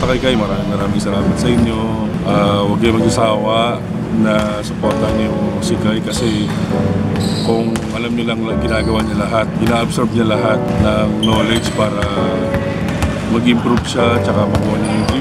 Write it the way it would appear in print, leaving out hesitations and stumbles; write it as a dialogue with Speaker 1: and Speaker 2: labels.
Speaker 1: kay maraming salamat sa inyo. Huwag kayo magsasawa na supportan niyo si Kai kasi kung alam niyo lang ginagawa niya lahat, ina-absorb niya lahat ng knowledge para mag-improve siya tsaka makuha niya yung